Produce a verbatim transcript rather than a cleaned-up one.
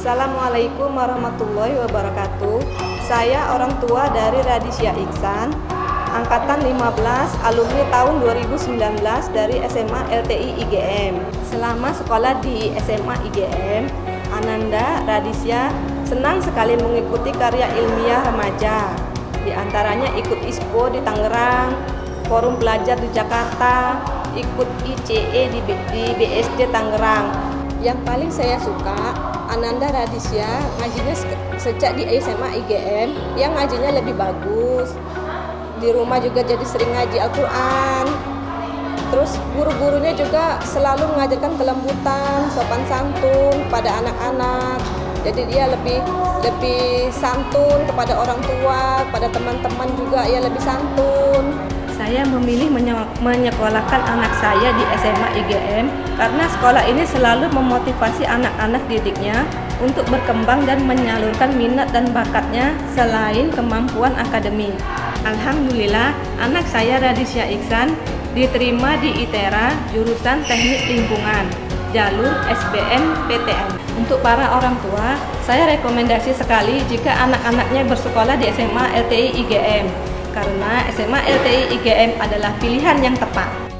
Assalamualaikum warahmatullahi wabarakatuh. Saya orang tua dari Radisya Iksan, angkatan lima belas, alumni tahun dua ribu sembilan belas dari S M A L T I I G M. Selama sekolah di S M A I G M, Ananda Radisya senang sekali mengikuti karya ilmiah remaja. Di antaranya ikut I S P O di Tangerang, Forum Pelajar di Jakarta, ikut I C E di B S D Tangerang. Yang paling saya suka, Ananda Radisya ngajinya sejak di S M A I G M, yang ngajinya lebih bagus. Di rumah juga jadi sering ngaji Al-Quran. Terus guru-gurunya juga selalu mengajarkan kelembutan, sopan santun pada anak-anak. Jadi dia lebih lebih santun kepada orang tua, pada teman-teman juga ya lebih santun. Saya memilih menyekolahkan anak saya di S M A I G M karena sekolah ini selalu memotivasi anak-anak didiknya untuk berkembang dan menyalurkan minat dan bakatnya selain kemampuan akademik. Alhamdulillah, anak saya Radisya Iksan diterima di I T E R A jurusan Teknik Lingkungan, jalur S B M P T N. Untuk para orang tua, saya rekomendasi sekali jika anak-anaknya bersekolah di S M A L T I I G M, karena S M A L T I I G M adalah pilihan yang tepat.